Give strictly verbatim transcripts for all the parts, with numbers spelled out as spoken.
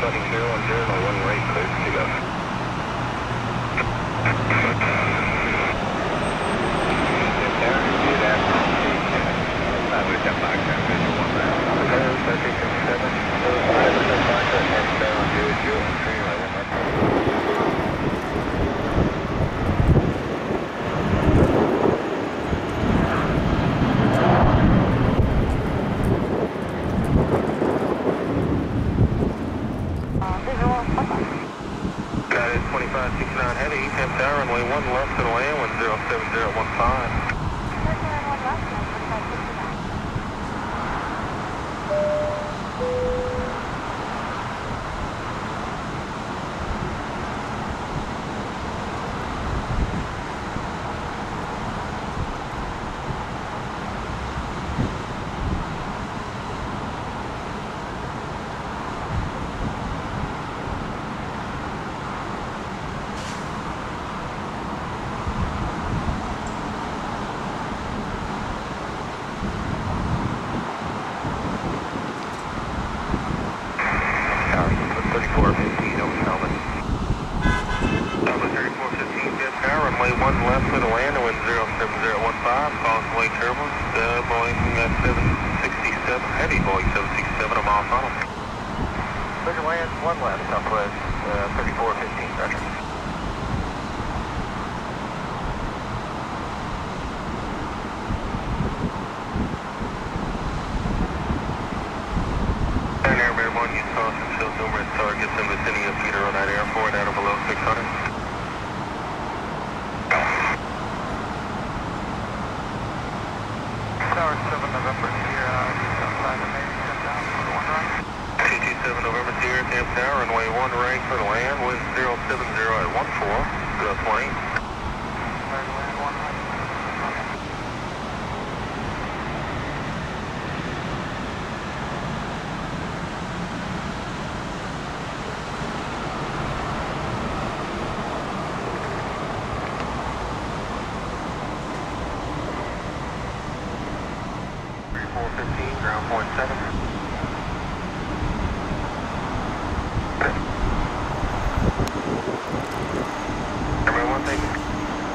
Starting zero one zero, no one right, clear to go. twenty-five sixty-nine heavy, ten tower, runway one left to the land, one zero seven zero one five. thirty-four fifteen, over Helmet. Tower thirty-four fifteen, ten tower, runway one left to the land, wind zero seven zero one five, Causeway turbulence, uh, Boeing uh, seven sixty-seven, heavy Boeing seven sixty-seven, a mile final. Clear land, one left, southwest, uh, thirty-four fifteen, roger. Numerous targets in the vicinity of Peter on that airport at or below six hundred. Tower seven November Sierra, outside the main, ten down for the one right. two two seven November Sierra, Camp Tower, runway one right for the land, wind zero seven zero at one four, zero twenty. Right to land, one right. four fifteen, ground point seven. Everyone, thank you.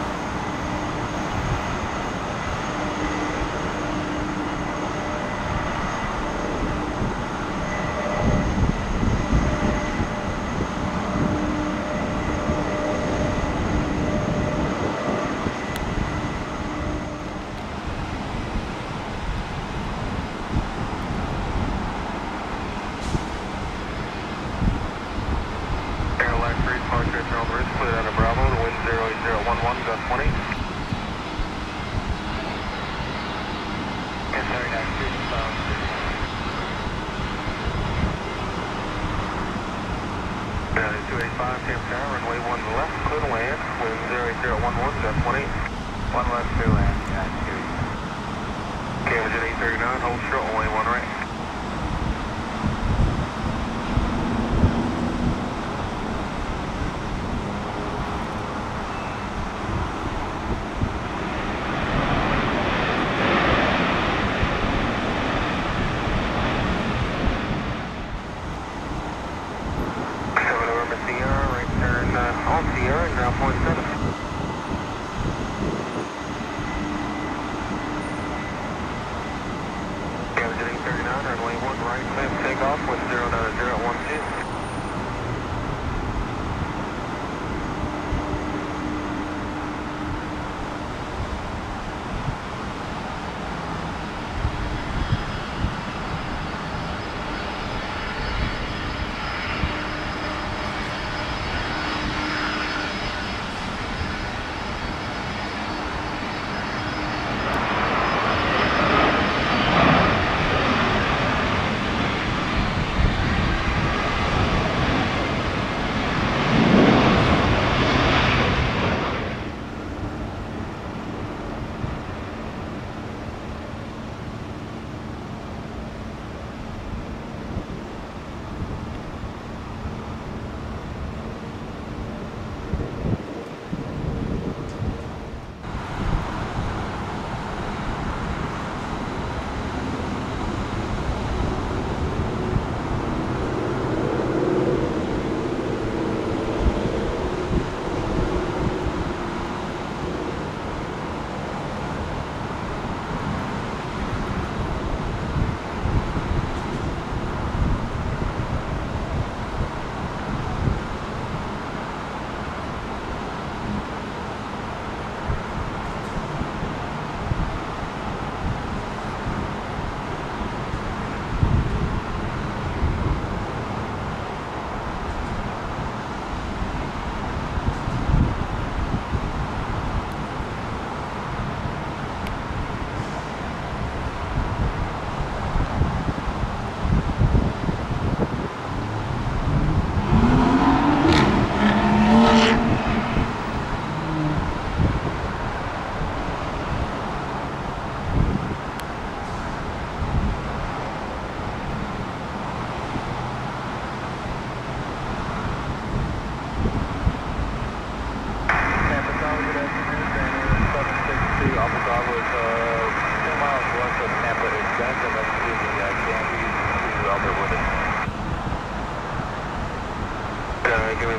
Clear out of Bravo, the wind zero eight zero one one, gun twenty. Yes, sorry, that's two eighty-five, Camp Tower, runway one left, clear to land, wind zero eight zero one one, gun twenty. One left, clear land, got two. Cambridge at eight thirty-nine, hold short, runway one right. On Sierra, ground point seven. Cambridge at eight thirty-nine, runway one right, clear for takeoff, wind zero nine zero one two.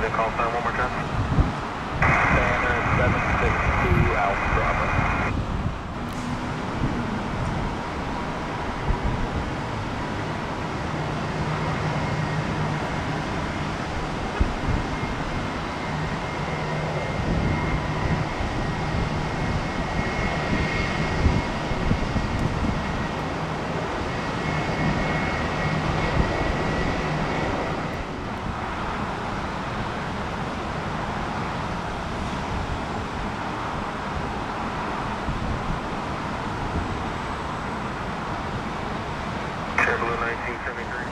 the call sign one more time. Banner seven six two Alpha Bravo. nineteen seventy-three.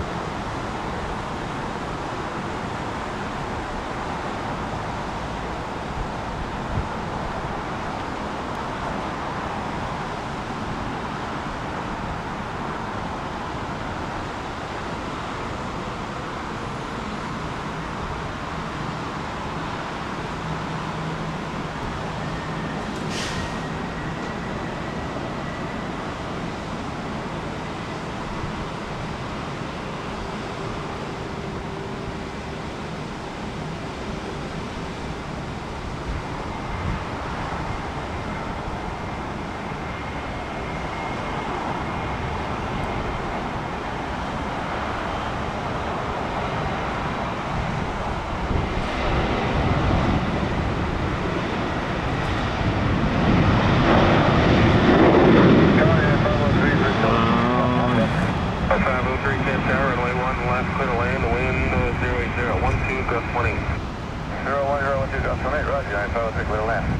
five oh three Camp Tower, runway one left, clear to land, wind uh, zero eight zero one two, gust one eight. zero one zero one two, gust one eight, roger, nine five oh three, clear to land.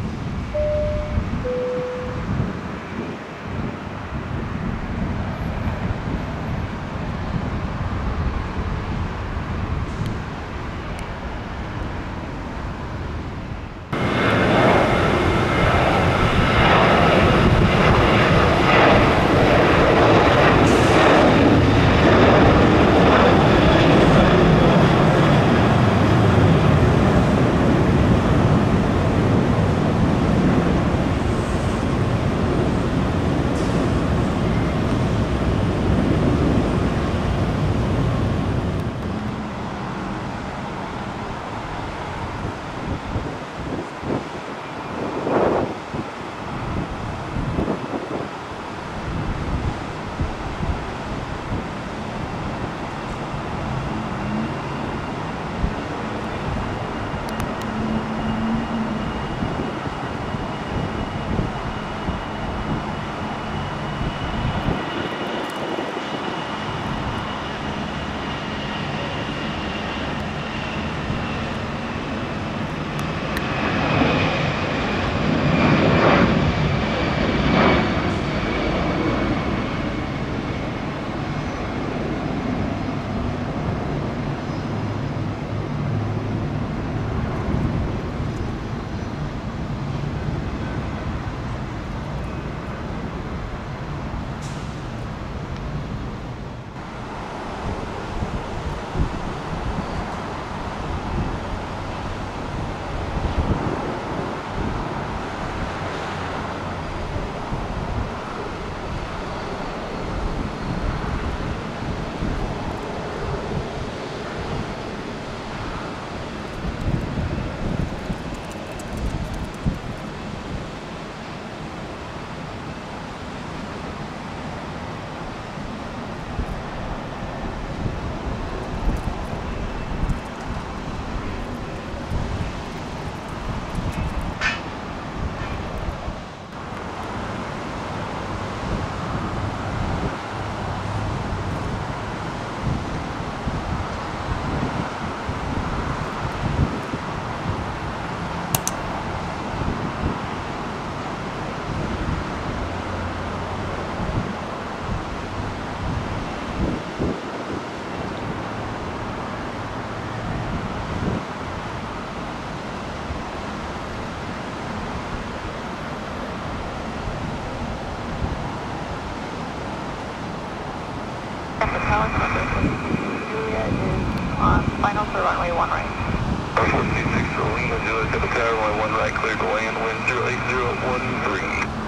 Juliet is on final for runway one right. four two six for Lima, Juliet, Temple Tower, runway one right, clear to land, wind zero eight zero one three.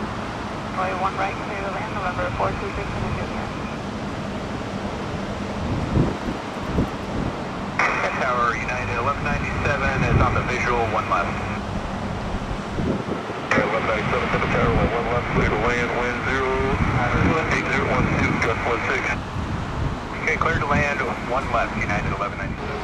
Runway one right, clear to land, November four two six for Juliet. Tower, United, eleven ninety-six. Okay, clear to land, one left, United eleven ninety-seven.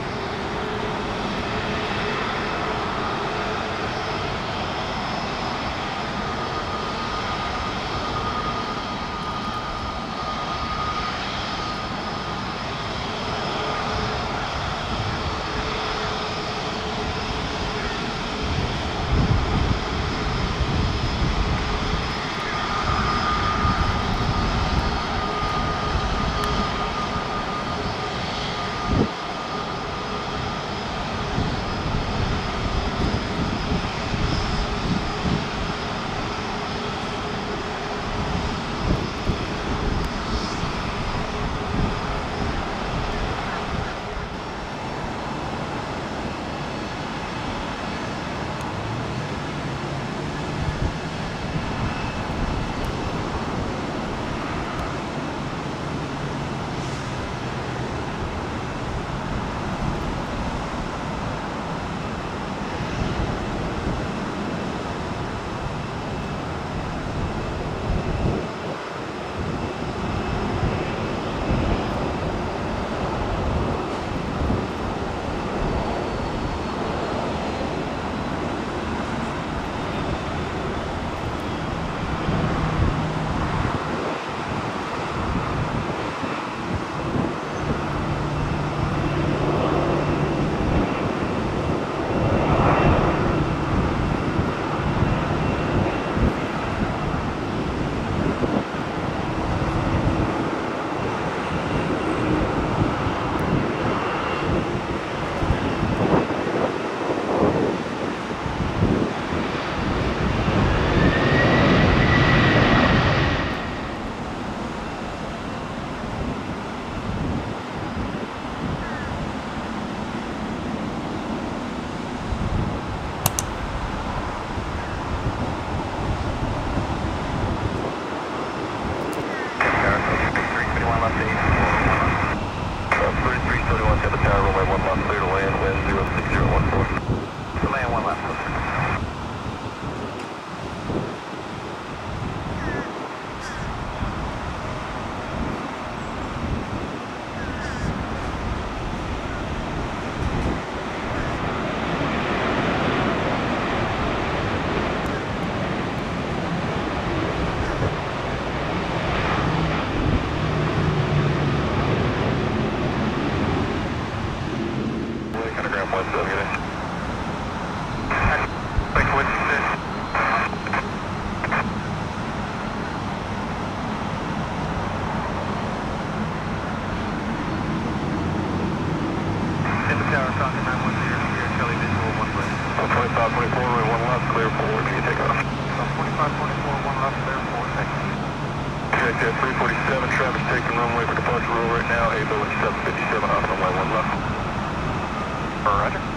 twenty-five twenty-four, one left, clear forward, you can take off. twenty-five twenty-four, one left, clear forward, thank you. Check that three forty-seven, traffic's taking runway for departure roll right now, eight oh seven fifty-seven, off runway one left. Roger.